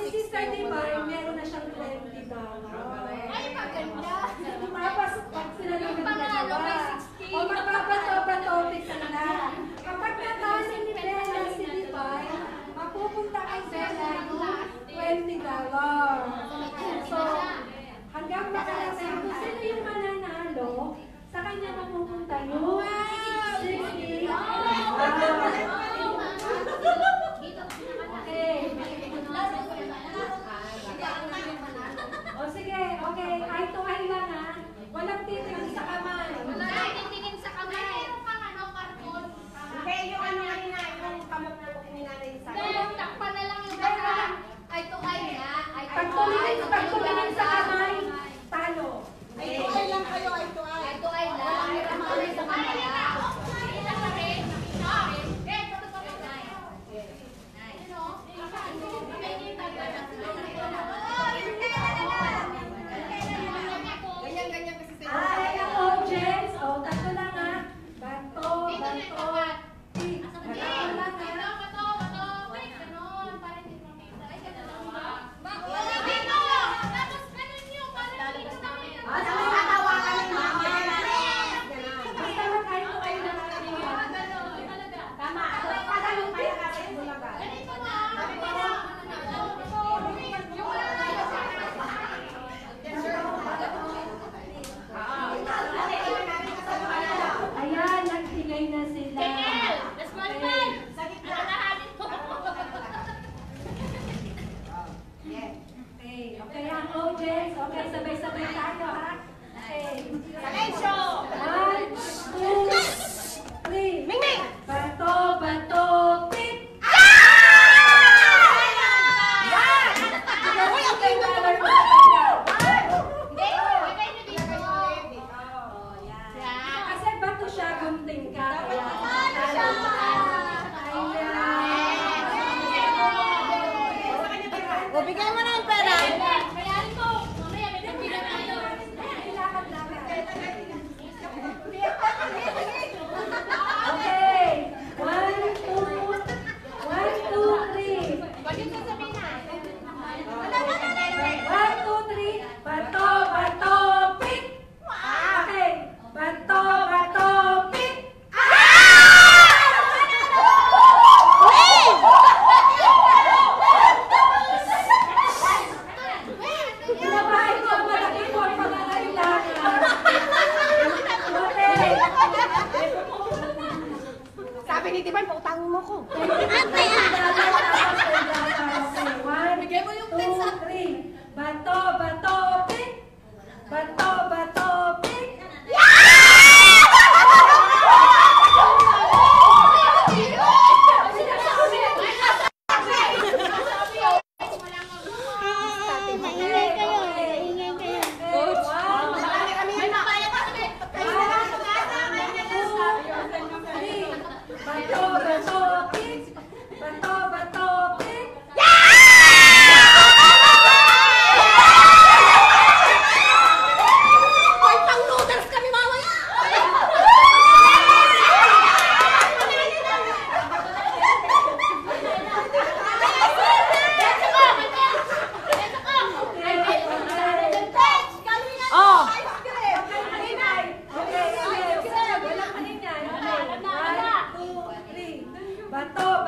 Sister Divine, meron na siyang $20. Ay, maganda. Tapos, pag sila naman dalawa, o magbabato-bato-topic na. Kapag natalo ni Bella si Divine, mapupunta kay Bella yung $20. So, hanggang makalasin kung sino yung mananalo, sa kanya mapupunta yung $60. Okay. O sige, okay. Eye to eye lang ha. Walang titingin sa kamay. Walang titingin sa kamay. Mayroon kang karton. Hindi, yung kanina, yung kamot na po kininanay sa Dahil takpan na lang yung baka. Eye to eye na. Pagtulingin sa kamay, talo. Eye to eye lang kayo, eye to eye. Eye to eye lang. Mayroon sa kamay. Okay, sabay-sabay tayo ha. Okay. Silencio! 1, 2, 3. Mingming! Bato, bato, tip! Kasi bato siya, gunting ka. O, bigay mo na yung pera. Okay. 1, 2, 3. 1, 2, 3. Bato, bato, pick! Okay. Bato, bato, pick! Inabahay ko ang malaki ko ang pangangailangan. Okay. Sabi ni Tiban, pautangin mo ko. Bigay mo yung 2, 3. Bato, bato, pick! Bato, bato, pick! Bato,